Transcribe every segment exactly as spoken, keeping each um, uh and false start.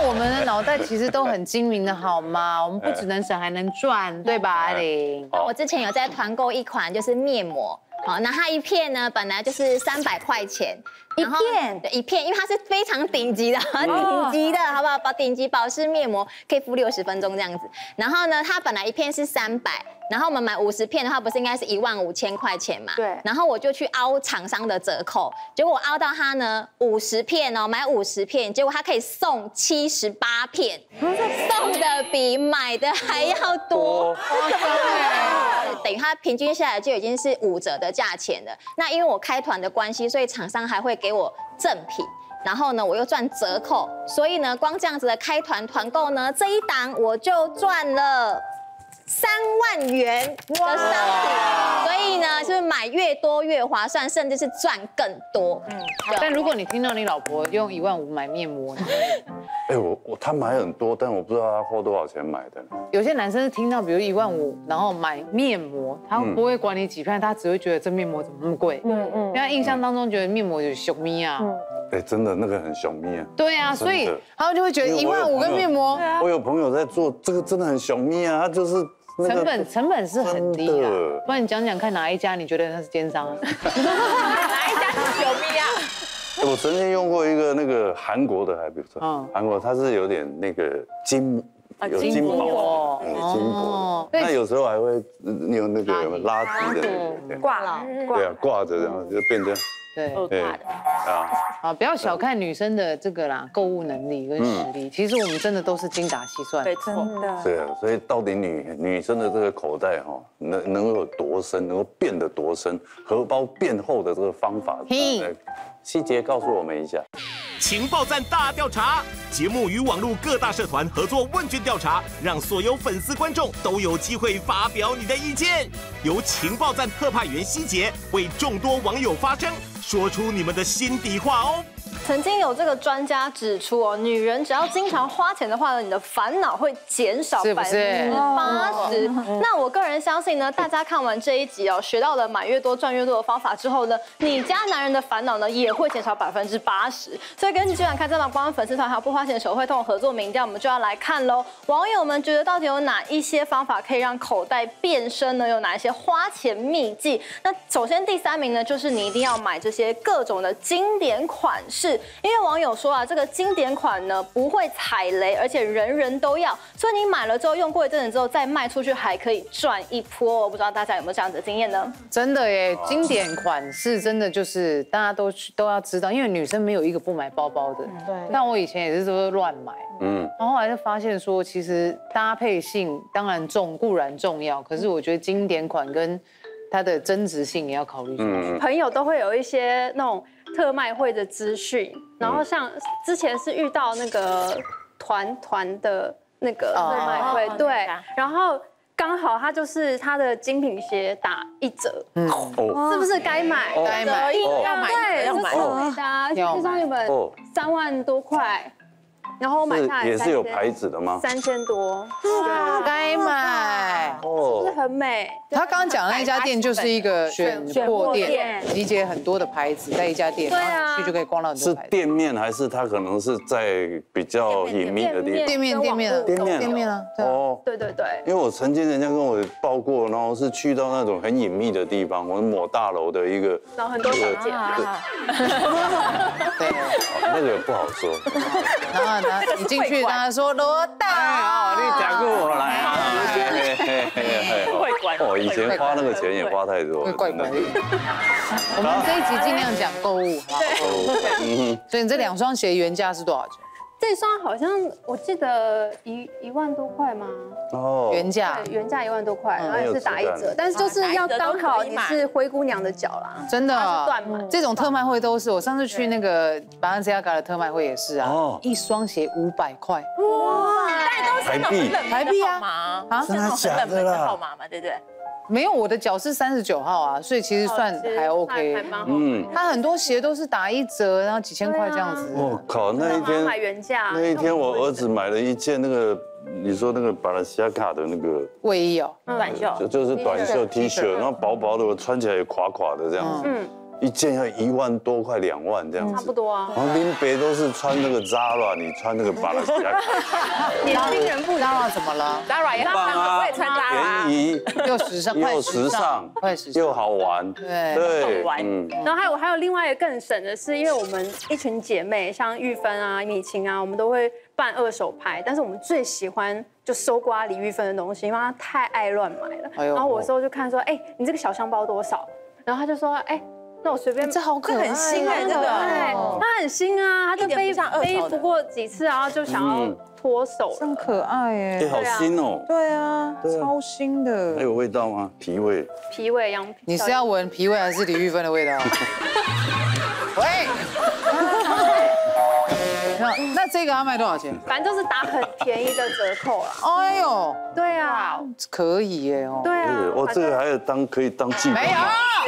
我们的脑袋其实都很精明的，好吗？我们不只能省，还能赚，对吧，艾琳？ 我之前有在团购一款就是面膜，好，那它一片呢本来就是三百块钱， 一片对一片，因为它是非常顶级的，顶级的，好不好？保顶级保湿面膜可以敷六十分钟这样子。然后呢，它本来一片是三百。然后我们买五十片的话，不是应该是一万五千块钱嘛？ 对。 然后我就去凹厂商的折扣，结果我凹到它呢五十片哦，买五十片，结果它可以送七十八片，送的比买的还要多，等于它平均下来就已经是五折的价钱了。那因为我开团的关系，所以厂商还会给我赠品。然后呢，我又赚折扣，所以呢，光这样子的开团团购呢，这一档我就赚了三万元的商品，所以呢，就是买越多越划算，甚至是赚更多。嗯， 但如果你听到你老婆用一万五买面膜， 哎，我我他买很多，但我不知道他花多少钱买的。 有些男生是听到比如一万五，然后买面膜，他不会管你几片，他只会觉得这面膜怎么那么贵。嗯嗯，因为他印象当中觉得面膜有熊咪啊。 哎，真的那个很熊咪啊。 对啊，所以他们就会觉得一万五跟面膜。 我有朋友在做这个，真的很熊咪啊，他就是。 成本成本是很低的，不然你讲讲看哪一家你觉得它是奸商？ 哪一家是有咪啊？ 我曾经用过一个那个韩国的还不错，嗯，韩国它是有点那个金有金箔，哎，金箔，那有时候还会有那个拉提的挂了， 对啊，挂着然后就变成。 对， 对啊， 啊，不要小看女生的这个啦，购物能力跟实力。其实我们真的都是精打细算， 没错， 对啊，所以到底女女生的这个口袋哈，能能够有多深，能够变得多深，荷包变厚的这个方法，细节告诉我们一下。 情报站大调查节目与网络各大社团合作问卷调查，让所有粉丝观众都有机会发表你的意见。由情报站特派员希杰为众多网友发声，说出你们的心底话哦。 曾经有这个专家指出哦，女人只要经常花钱的话呢，你的烦恼会减少百分之八十。那我个人相信呢，大家看完这一集哦，学到了买越多赚越多的方法之后呢，你家男人的烦恼呢也会减少百分之八十。所以根据今晚看这档官方粉丝团还有不花钱手绘通合作民调，我们就要来看喽。网友们觉得到底有哪一些方法可以让口袋变深呢？有哪一些花钱秘技？那首先第三名呢，就是你一定要买这些各种的经典款式。因为网友说啊，这个经典款呢不会踩雷，而且人人都要，所以你买了之后用过一阵子之后再卖出去还可以赚一波。我不知道大家有没有这样子的经验呢？ 真的耶，经典款式真的就是大家都都要知道，因为女生没有一个不买包包的。对。但我以前也是说乱买，嗯，然后后来就发现说，其实搭配性当然重固然重要，可是我觉得经典款跟它的增值性也要考虑进去。 朋友都会有一些那种特卖会的资讯，然后像之前是遇到那个团团的那个特卖会，对，然后刚好他就是他的精品鞋打一折，嗯，是不是该买？ 该买， 要买， 对， 要买， 这双一本三万多块。然后我买下来也是有牌子的吗？ 三千多， 该买哦，是很美。 他刚刚讲的那家店就是一个选货店，集结很多的牌子在一家店，然后你去就可以逛到很多牌子。 是店面还是它可能是在比较隐秘的地方？ 店面，店面， 店面， 店面啊。 哦， 对对对。因为我曾经人家跟我报过，然后是去到那种很隐秘的地方，我们某大楼的一个， 然后很多小姐。 对， 那个也不好说。 然后呢，你进去，他说罗大， 你讲过我来啊。 会管。 哦，以前花那个钱也花太多。 怪怪的。我们这一集尽量讲购物，好。嗯。所以你这两双鞋原价是多少钱？ 这双好像我记得一一万多块吗？ 哦，原价。 对，原价一万多块，然后也是打一折，但是就是要刚好你是灰姑娘的脚啦。 真的。 断码。 这种特卖会都是，我上次去那个Balenciaga的特卖会也是啊，一双鞋五百块。 哇， 台币。 台币啊？ 啊？真的假的啦？号码嘛，对不对？ 没有，我的脚是三十九号啊，所以其实算还 OK。嗯，它很多鞋都是打一折，然后几千块这样子。 我靠，那一天买原价。 那一天我儿子买了一件那个，你说那个Balenciaga的那个卫衣哦， 短袖， 就就是短袖 T 恤，然后薄薄的，我穿起来也垮垮的这样子。嗯。 一件要一万多块、两万这样子， 差不多啊。 然后林北都是穿那个 Zara， 你穿那个巴拉西亚， 年轻人不 Zara 怎么了 Zara 也棒啊， 我也穿 Zara， 便宜又时尚， 又时尚， 快时尚， 又好玩， 对对， 嗯。 然后还有还有另外一个更省的是，因为我们一群姐妹，像玉芬啊、米晴啊，我们都会办二手拍，但是我们最喜欢就搜刮李玉芬的东西，因为她太爱乱买了。然后我有时候就看说，哎，你这个小香包多少？然后她就说，哎。那我随便， 这好可爱， 很新哎，这个， 它很新啊，它就背背不过几次，然后就想要脱手， 真可爱耶， 哎，好新哦， 对啊，超新的， 还有味道吗？皮味， 皮味羊皮， 你是要闻皮味还是李玉芬的味道？喂，那那这个要卖多少钱？ 反正就是打很便宜的折扣啦。 哎呦， 对啊， 可以耶哦， 对啊， 我这个还有当可以当祭品， 没有。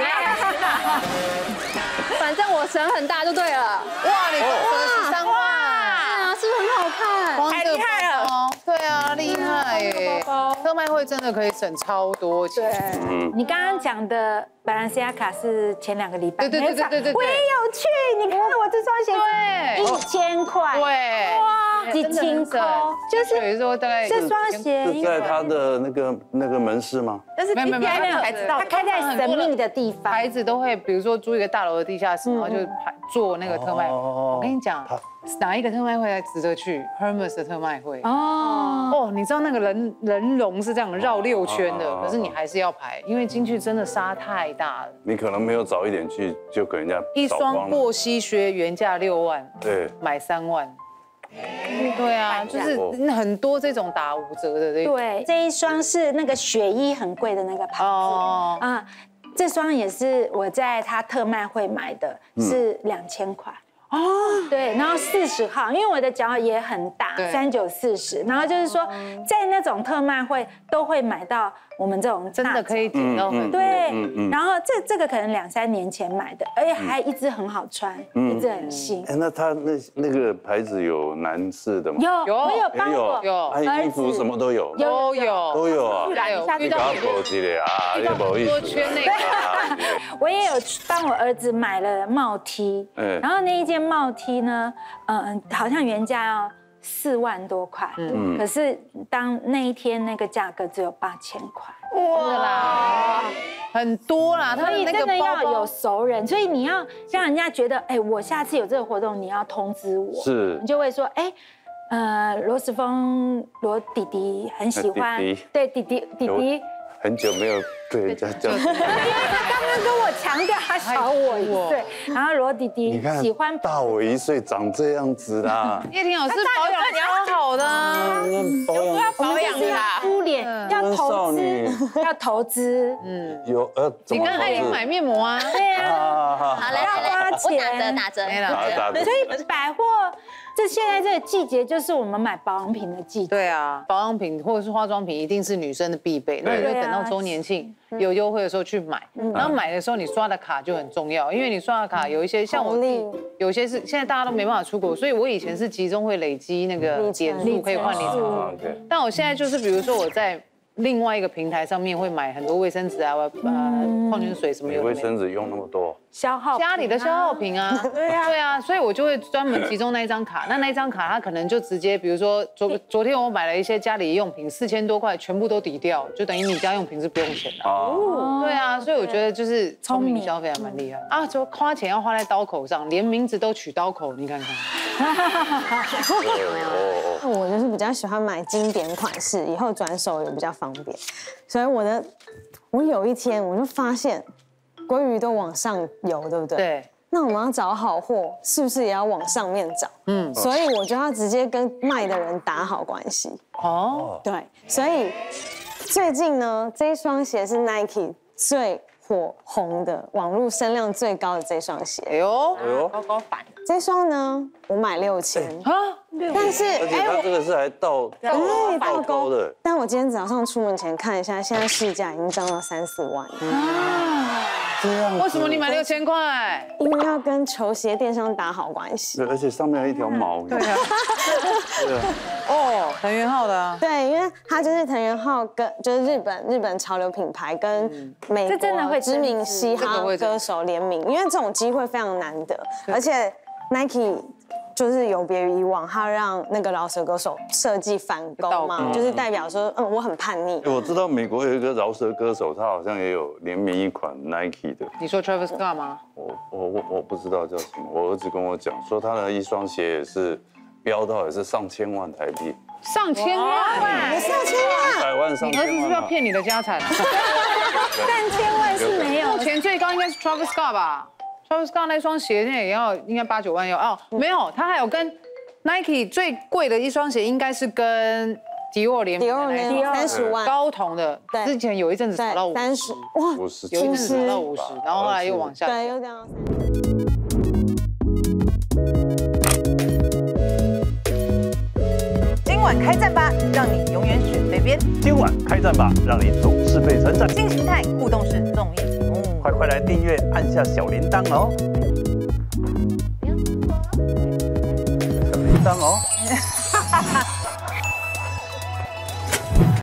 反正我省很大就对了。 哇，你折十三万， 啊，是不是很好看？ 太厉害了哦！对啊，厉害耶！特卖会真的可以省超多钱。 对，你刚刚讲的巴兰西亚卡是前两个礼拜， 对对对对对对， 我也有去。你看我这双鞋， 对， 一千块， 对， 哇，几千块， 就是有时候大概这双鞋是在他的那个那个门市吗？ 但是没有没有没有， 才知道， 它开在神秘的地方， 牌子都会，比如说租一个大楼的地下室，然后就做那个特卖。我跟你讲，哪一个特卖会才值得去 ？Hermes 的特卖会。哦哦，你知道那个人人龙是这样绕六圈的，可是你还是要排，因为进去真的沙太大了。 你可能没有早一点去，就给人家一双过膝靴原价六万， 对， 买三万。对啊，就是很多这种打五折的这种。 对，这一双是那个雪衣很贵的那个牌子哦啊，这双也是我在他特卖会买的，是两千块。哦，对，然后四十号，因为我的脚也很大，三九四十，然后就是说，在那种特卖会都会买到我们这种真的可以点到很多。 对，然后这这个可能两三年前买的，而且还一直很好穿，一直很新。 哎，那他那那个牌子有男士的吗？ 有， 有， 我有帮我有， 哎，衣服什么都有， 都有， 都有啊。 遇到很多啊，你不好意思， 圈内我也有帮我儿子买了帽 T， 然后那一件帽 T 呢，嗯，好像原价要四万多块，嗯，可是当那一天那个价格只有八千块， 哇啦，很多啦， 所以真的要有熟人，所以你要让人家觉得，哎，我下次有这个活动，你要通知我， 是， 你就会说，哎。呃，罗时丰罗弟弟很喜欢，对弟弟弟弟， 很久没有被人家叫，因为他刚刚跟我强调他小我一岁，然后罗弟弟喜欢大我一岁长这样子啦。 叶婷老师保养超好的， 保养要保养啦， 敷脸要投资，要投资， 嗯，有呃， 你跟艾琳买面膜啊？ 对啊， 好来来来，我打折打折， 打折， 所以百货。这现在这个季节就是我们买保养品的季节。 对啊，保养品或者是化妆品一定是女生的必备，那你就等到周年庆有优惠的时候去买。然后买的时候你刷的卡就很重要，因为你刷的卡有一些像我自己，有些是现在大家都没办法出国，所以我以前是集中会累积那个点数可以换里程，但我现在就是比如说我在另外一个平台上面会买很多卫生纸啊，呃，矿泉水什么有的。 卫生纸用那么多？ 消耗家里的消耗品啊，对啊，对啊，所以我就会专门集中那一张卡，那那一张卡它可能就直接，比如说昨昨天我买了一些家里用品，四千多块全部都抵掉，就等于你家用品是不用钱的。哦，对啊，所以我觉得就是聪明消费还蛮厉害啊，就花钱要花在刀口上，连名字都取刀口，你看看。 我就是比较喜欢买经典款式，以后转手也比较方便，所以我的我有一天我就发现。鲑鱼都往上游，对不对？ 对。 那我们要找好货，是不是也要往上面找？嗯。所以我就要直接跟卖的人打好关系。哦。对。所以最近呢，这一双鞋是 Nike 最火红的、网络声量最高的这双鞋。 哎呦， 哎呦，高高版。 这双呢，我买六千。啊。但是， 而且它这个是还倒倒倒钩的。 但我今天早上出门前看一下，现在市价已经涨到三四万了。啊。 为什么你买六千块？ 因为要跟球鞋电商打好关系。 对，而且上面有一条毛。 对啊。对啊。哦， 藤原浩的啊。 对，因为它就是藤原浩跟就是日本日本潮流品牌跟美国知名嘻哈歌手联名，因为这种机会非常难得，而且 Nike。就是有别于以往，他让那个饶舌歌手设计反勾嘛，就是代表说，嗯，我很叛逆。 我知道美国有一个饶舌歌手，他好像也有联名一款 Nike 的。 你说 Travis Scott 吗？ 我我我我不知道叫什么，我儿子跟我讲说，他的一双鞋也是标到也是上千万台币。 上千万？ 上千万？ 百万上千万？ 你儿子是不是要骗你的家产？ 上千万是没有， 目前最高应该是 Travis Scott 吧。Travis Scott 那双鞋现在也要应该八九万要哦，没有，他还有跟 Nike 最贵的一双鞋应该是跟迪奥联名的那一双， 三十万高筒的，之前有一阵子炒到五十， 哇， 五十， 有一阵子炒到五十，然后后来又往下， 对，又这样。 今晚开战吧，让你永远选对边。 今晚开战吧，让你总是被称赞。 新形态互动式综艺节目， 快快来订阅，按下小铃铛哦。小铃铛哦。